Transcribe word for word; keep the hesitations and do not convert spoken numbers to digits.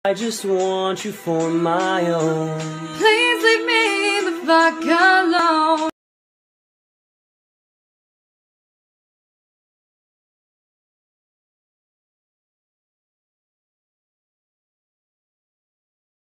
I just want you for my own. Please leave me